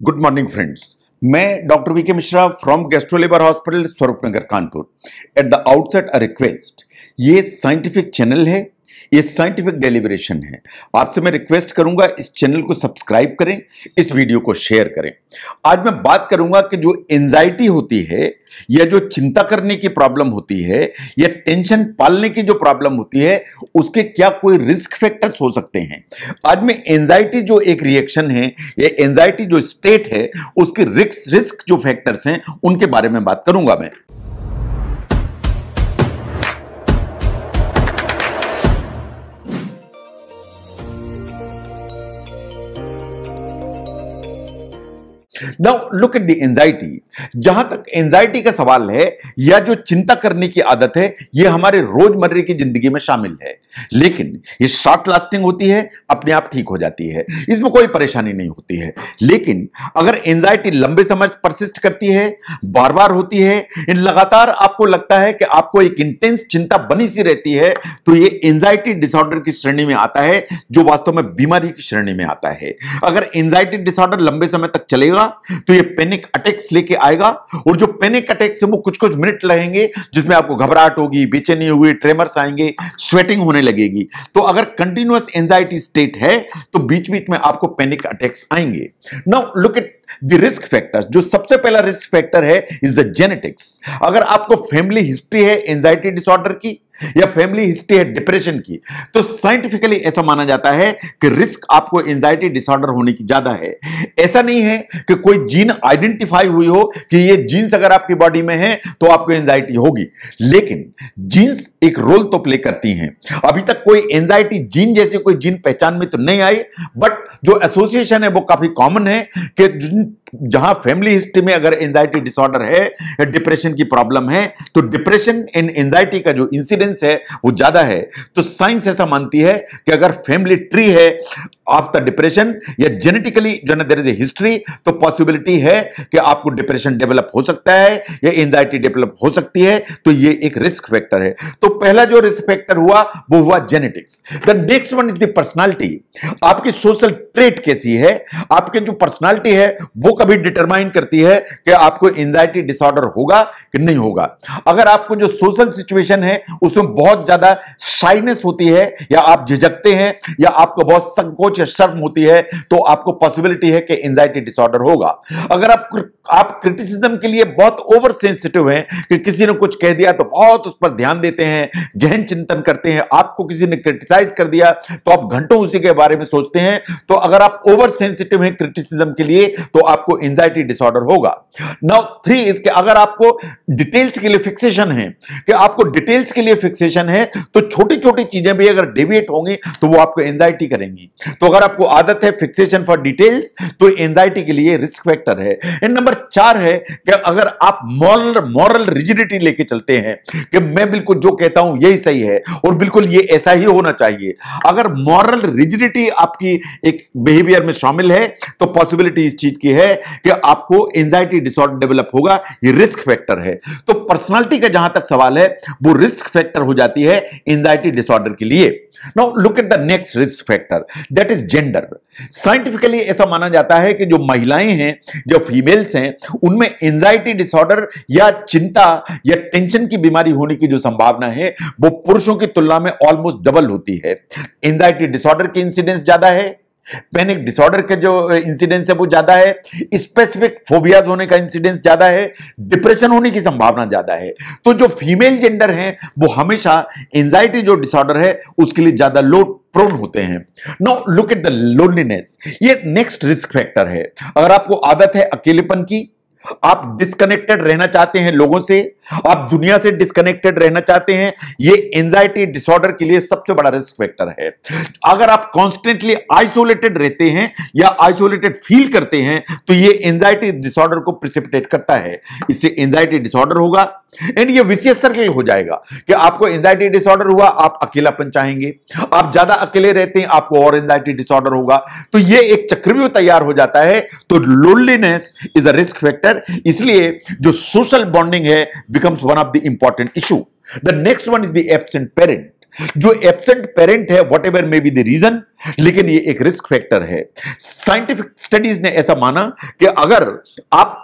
Good morning friends. मैं doctor V K Mishra from gastro liver hospital Swaroopnagar Kanpur. At the outset a request, ये scientific channel है, ये scientific deliberation है। आपसे मैं रिक्वेस्ट करूंगा इस चैनल को सब्सक्राइब करें, इस वीडियो को शेयर करें। आज मैं बात करूंगा कि जो एंजाइटी होती है या जो चिंता करने की प्रॉब्लम होती है या टेंशन पालने की जो प्रॉब्लम होती है, उसके क्या कोई रिस्क फैक्टर्स हो सकते हैं। आज मैं एंजाइटी जो एक रिएक्शन है या एंजाइटी जो स्टेट है, उसके रिस्क जो फैक्टर्स हैं उनके बारे में बात करूंगा मैं। Now look at the anxiety. जहां तक एंजाइटी का सवाल है या जो चिंता करने की आदत है, यह हमारे रोजमर्रे की जिंदगी में शामिल है, लेकिन ये शॉर्ट लास्टिंग होती है, अपने आप ठीक हो जाती है, इसमें कोई परेशानी नहीं होती है। लेकिन अगर एंजाइटी लंबे समय परसिस्ट करती है, बार बार होती है, लगातार आपको लगता है कि आपको एक इंटेंस चिंता बनी सी रहती है, तो ये एंजाइटी डिसऑर्डर की श्रेणी में आता है, जो वास्तव में बीमारी की श्रेणी में आता है। अगर एंजाइटी डिसऑर्डर लंबे समय तक चलेगा तो ये पैनिक अटैक्स लेके आएगा, और जो पैनिक अटैक से वो कुछ कुछ मिनट लगेंगे, जिसमें आपको घबराहट होगी, बेचैनी होगी, ट्रेमर्स आएंगे, स्वेटिंग होने लगेगी। तो अगर कंटिन्यूअस एंजाइटी स्टेट है तो बीच बीच में आपको पैनिक अटैक्स आएंगे। Now look at the risk factors. जो सबसे पहला रिस्क फैक्टर है इज द जेनेटिक्स। अगर आपको फैमिली हिस्ट्री है एंजाइटी डिसऑर्डर की या फैमिली हिस्ट्री है डिप्रेशन की, तो साइंटिफिकली ऐसा माना जाता है कि रिस्क आपको एंजाइटी डिसऑर्डर होने की ज्यादा है। ऐसा नहीं है कि कोई जीन आइडेंटिफाई हुई हो कि ये जीन्स अगर आपकी बॉडी में है तो आपको एंजाइटी होगी, लेकिन जीन्स एक रोल तो प्ले करती हैं। अभी तक कोई एंजाइटी जीन जैसे कोई जीन पहचान में तो नहीं आई, बट जो एसोसिएशन है वो काफी कॉमन है कि जहां फैमिली हिस्ट्री में अगर एंजाइटी डिसऑर्डर है, डिप्रेशन की प्रॉब्लम है, तो डिप्रेशन एंड एंजाइटी का जो इंसिडेंस है वो ज्यादा है। तो साइंस ऐसा मानती है कि अगर फैमिली ट्री है ऑफ द डिप्रेशन या जेनेटिकली जो ना देयर इज ए हिस्ट्री, तो पॉसिबिलिटी है कि आपको डिप्रेशन डेवलप हो सकता है या एंजाइटी डेवलप हो सकती है। तो ये एक रिस्क फैक्टर है। तो पहला जो रिस्क फैक्टर हुआ वो हुआ genetics. The next one is the personality. आपकी सोशल ट्रेट कैसी है, आपके जो पर्सनालिटी है वो कभी डिटरमाइन करती है कि आपको एंजाइटी डिसऑर्डर होगा कि नहीं होगा। अगर आपको जो सोशल सिचुएशन है उसमें बहुत ज्यादा शाइनेस होती है, या आप झिझकते हैं, या आपको बहुत संकोच या शर्म होती है, तो आपको पॉसिबिलिटी है कि एंजाइटी डिसऑर्डर होगा। अगर आप क्रिटिसिज्म के लिए बहुत ओवर सेंसिटिव हैं कि किसी ने कुछ कह दिया तो बहुत उस पर ध्यान देते हैं, गहन चिंतन करते हैं, आपको किसी ने क्रिटिसाइज कर दिया तो आप घंटों उसी के बारे में सोचते हैं, तो अगर आप ओवर सेंसिटिव हैं क्रिटिसिज्म के लिए तो आपको एंजाइटी डिसऑर्डर होगा। नाउ 3 इसके अगर आपको डिटेल्स के लिए फिक्सेशन है, कि आपको डिटेल्स के लिए फिक्सेशन है, तो छोटी छोटी चीजें भी अगर डेविएट होंगी तो वो आपको एंजाइटी करेंगी। तो अगर आपको आदत है फिक्सेशन फॉर डिटेल्स, तो एंजाइटी के लिए रिस्क फैक्टर है। नंबर 4 है कि अगर आप मॉरल रिजिडिटी लेके चलते हैं कि मैं बिल्कुल जो कहता हूं यही सही है और बिल्कुल ये ऐसा ही होना चाहिए, अगर मॉरल रिजिडिटी आपकी एक बिहेवियर में शामिल है, तो पॉसिबिलिटी इस चीज की है कि आपको एंजाइटी डिसऑर्डर डेवलप होगा। ये रिस्क फैक्टर है। तो पर्सनालिटी का जहां तक सवाल है वो रिस्क फैक्टर हो जाती है एंजाइटी डिसऑर्डर के लिए। Now look at the next risk factor, that is gender. Scientifically ऐसा माना जाता है कि जो महिलाएं हैं, जो फीमेल्स हैं, उनमें एंजाइटी डिसऑर्डर या चिंता या टेंशन की बीमारी होने की जो संभावना है वो पुरुषों की तुलना में ऑलमोस्ट डबल होती है। एंजाइटी डिसऑर्डर के इंसिडेंस ज्यादा है, पैनिक डिसऑर्डर का जो इंसिडेंस है वो ज्यादा है, स्पेसिफिक फोबियाज होने का इंसिडेंस ज्यादा है, डिप्रेशन होने की संभावना ज्यादा है। तो जो फीमेल जेंडर है वो हमेशा एंजाइटी जो डिसऑर्डर है उसके लिए ज्यादा लोड प्रोन होते हैं। Now look at the loneliness. ये नेक्स्ट रिस्क फैक्टर है। अगर आपको आदत है अकेलेपन की, आप डिस्कनेक्टेड रहना चाहते हैं लोगों से, आप दुनिया से डिस्कनेक्टेड रहना चाहते हैं, ये एंजाइटी डिसऑर्डर के लिए सबसे बड़ा रिस्क फैक्टर है। अगर आप कॉन्स्टेंटली आइसोलेटेड रहते हैं या आइसोलेटेड फील करते हैं, तो ये एंजाइटी डिसऑर्डर को प्रिसिपिटेट करता है। इससे एंजाइटी डिसऑर्डर होगा एंड ये विशियस सर्कल हो जाएगा कि आपको एंजाइटी डिसऑर्डर हुआ, आप अकेलापन चाहेंगे, आप ज्यादा अकेले रहते हैं, आपको और एंजाइटी डिसऑर्डर होगा, तो ये एक चक्रव्यूह तैयार हो जाता है। तो loneliness is a risk factor, इसलिए जो सोशल बॉन्डिंग है becomes one of the important issue. The next one is the absent parent. जो एब्सेंट पेरेंट है, whatever may be the reason, लेकिन ये एक रिस्क फैक्टर है। साइंटिफिक स्टडीज ने ऐसा माना कि अगर आप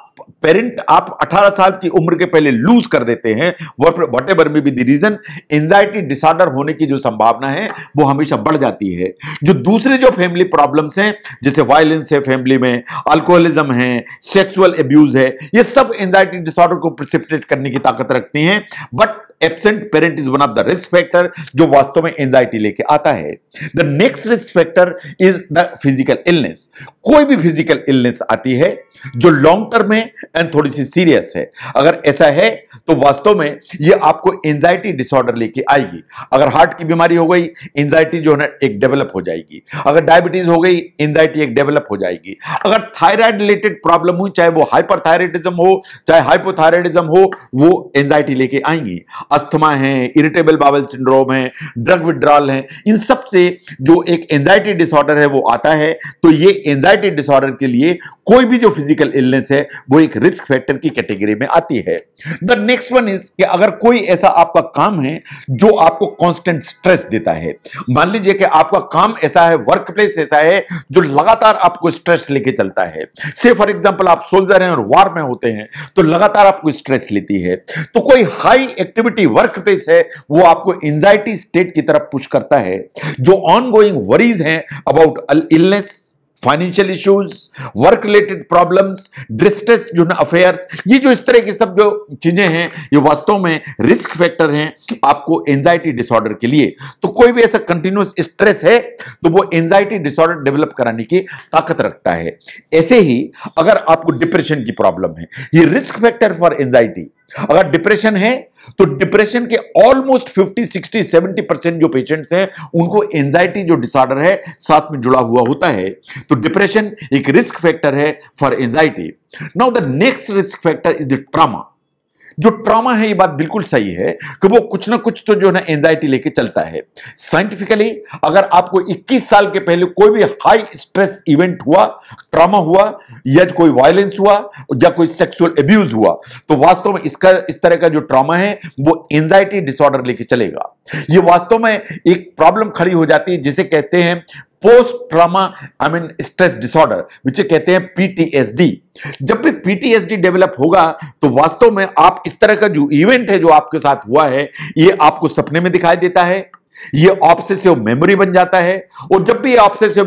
18 साल की उम्र के पहले लूज कर देते हैं, whatever may be the reason, anxiety disorder होने की जो संभावना है वो हमेशा बढ़ जाती है। जो दूसरे जो फैमिली प्रॉब्लम्स हैं, जैसे वायलेंस है फैमिली में, अल्कोहलिज्म है, सेक्सुअल एब्यूज है, ये सब एंजाइटी डिसऑर्डर को प्रिसिपिटेट करने की ताकत रखती हैं। But absent parent is one of the risk factor जो वास्तव में एंजाइटी लेके आता है। The next risk factor is the physical illness. कोई भी फिजिकल इलनेस आती है जो लॉन्ग टर्म है एंड थोड़ी सी सीरियस है, अगर ऐसा है तो वास्तव में ये आपको एंजाइटी डिसऑर्डर लेके आएगी। अगर हार्ट की बीमारी हो गई, एंजाइटी जो है ना एक डेवलप हो जाएगी। अगर डायबिटीज हो गई, एंजाइटी एक डेवलप हो जाएगी। अगर थायराइड रिलेटेड प्रॉब्लम हुई, चाहे वो हाइपरथायराइडिज्म हो चाहे हाइपोथायराइडिज्म हो, वो एंजाइटी लेके आएंगी। अस्थमा है, इरिटेबल बाउल सिंड्रोम है, ड्रग विड्रॉल है, इन सब से जो एक एंजाइटी डिसऑर्डर है वो आता है। तो ये एंजाइटी डिसऑर्डर के लिए कोई भी जो फिजिकल इलनेस है वो एक रिस्क फैक्टर की कैटेगरी में आती है। द नेक्स्ट वन इज कि अगर कोई ऐसा आपका काम है जो आपको कांस्टेंट स्ट्रेस देता है, मान लीजिए कि आपका काम ऐसा है, वर्क प्लेस ऐसा है जो लगातार आपको स्ट्रेस लेके चलता है। से फॉर एग्जांपल आप सोल्जर हैं और वॉर में होते हैं तो लगातार आपको स्ट्रेस लेती है। तो कोई हाई एक्टिविटी वर्क प्लेस है वो आपको एंजाइटी स्टेट की तरफ पुश करता है। जो ऑनगोइंग वरीज हैं about illness, financial issues, work related problems, distress जो ना अफेयर्स, ये जो इस तरह की सब जो चीजें हैं ये वास्तव में रिस्क फैक्टर हैं आपको एंजाइटी डिसऑर्डर के लिए। तो कोई भी ऐसा कंटिन्यूअस स्ट्रेस है तो वो एंजाइटी डिसऑर्डर डेवलप कराने की ताकत रखता है। ऐसे ही अगर आपको डिप्रेशन की प्रॉब्लम है, ये रिस्क फैक्टर फॉर एंजाइटी। अगर डिप्रेशन है तो डिप्रेशन के ऑलमोस्ट 50, 60, 70% जो पेशेंट्स हैं उनको एंजाइटी जो डिसऑर्डर है साथ में जुड़ा हुआ होता है। तो डिप्रेशन एक रिस्क फैक्टर है for anxiety. Now the next risk factor is the trauma. जो ट्रॉमा है, ये बात बिल्कुल सही है कि वो कुछ ना कुछ तो जो है ना एंजाइटी लेके चलता है। साइंटिफिकली अगर आपको 21 साल के पहले कोई भी हाई स्ट्रेस इवेंट हुआ, ट्रॉमा हुआ, या कोई वायलेंस हुआ या कोई सेक्सुअल एब्यूज हुआ, तो वास्तव में इसका इस तरह का जो ट्रॉमा है वो एंजाइटी डिसऑर्डर लेके चलेगा। ये वास्तव में एक प्रॉब्लम खड़ी हो जाती है जिसे कहते हैं पोस्ट ट्रॉमा स्ट्रेस डिसऑर्डर, जिसे कहते हैं पीटीएसडी। जब भी पीटीएसडी डेवलप होगा तो वास्तव में आप इस तरह का जो इवेंट है जो आपके साथ हुआ है ये आपको सपने में दिखाई देता है, ये ऑब्सेसिव मेमोरी बन जाता है। और जब भी ऑब्सेसिव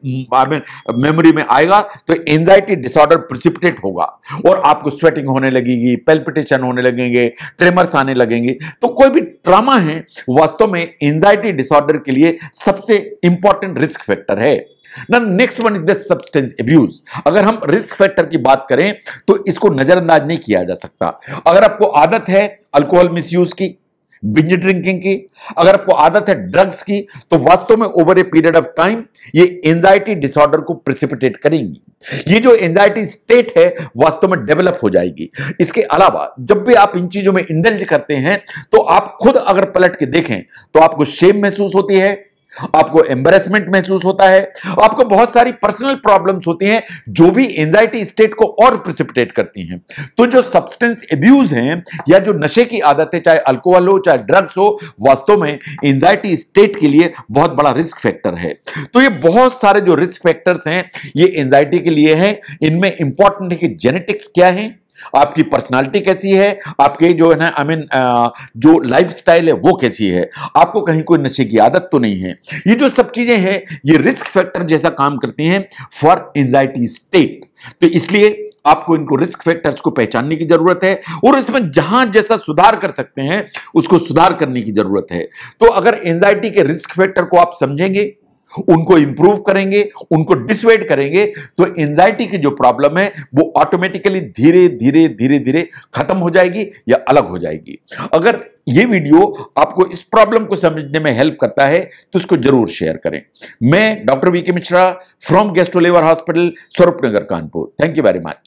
मेमोरी में आएगा तो एंजाइटी डिसऑर्डर प्रिसिपिटेट होगा और आपको स्वेटिंग होने लगेगी, पेल्पिटेशन होने लगेंगे, ट्रेमर्स आने लगेंगे। तो कोई भी ट्रॉमा है वास्तव में एंजाइटी डिसऑर्डर के लिए सबसे इंपॉर्टेंट रिस्क फैक्टर है। Next one is the substance abuse. अगर हम रिस्क फैक्टर की बात करें तो इसको नजरअंदाज नहीं किया जा सकता। अगर आपको आदत है अल्कोहल मिसयूज की, बिंज ड्रिंकिंग की, अगर आपको आदत है ड्रग्स की, तो वास्तव में over a period of time ये एंजाइटी डिसऑर्डर को प्रिसिपिटेट करेंगी। ये जो एंजाइटी स्टेट है वास्तव में डेवलप हो जाएगी। इसके अलावा जब भी आप इन चीजों में इंडल्ज करते हैं तो आप खुद अगर पलट के देखें तो आपको शेम महसूस होती है, आपको एम्बैरेसमेंट महसूस होता है, आपको बहुत सारी पर्सनल प्रॉब्लम्स होती हैं जो भी एंजाइटी स्टेट को और प्रिसिपिटेट करती हैं। तो जो सब्सटेंस एब्यूज हैं या जो नशे की आदत है, चाहे अल्कोहल हो चाहे ड्रग्स हो, वास्तव में एंजाइटी स्टेट के लिए बहुत बड़ा रिस्क फैक्टर है। तो ये बहुत सारे जो रिस्क फैक्टर्स हैं ये एंजाइटी के लिए हैं। इनमें इंपॉर्टेंट है कि जेनेटिक्स क्या है, आपकी पर्सनालिटी कैसी है, आपके जो है ना जो लाइफस्टाइल है वो कैसी है, आपको कहीं कोई नशे की आदत तो नहीं है। ये जो सब चीजें हैं ये रिस्क फैक्टर जैसा काम करती हैं फॉर एंजाइटी स्टेट। तो इसलिए आपको इनको रिस्क फैक्टर्स को पहचानने की जरूरत है और इसमें जहां जैसा सुधार कर सकते हैं उसको सुधार करने की जरूरत है। तो अगर एंजाइटी के रिस्क फैक्टर को आप समझेंगे, उनको इंप्रूव करेंगे, उनको डिसवेड करेंगे, तो एंजाइटी की जो प्रॉब्लम है वो ऑटोमेटिकली धीरे धीरे धीरे धीरे खत्म हो जाएगी या अलग हो जाएगी। अगर ये वीडियो आपको इस प्रॉब्लम को समझने में हेल्प करता है तो इसको जरूर शेयर करें। मैं doctor V K Mishra from gastro liver hospital, Swaroopnagar, Kanpur. Thank you very much.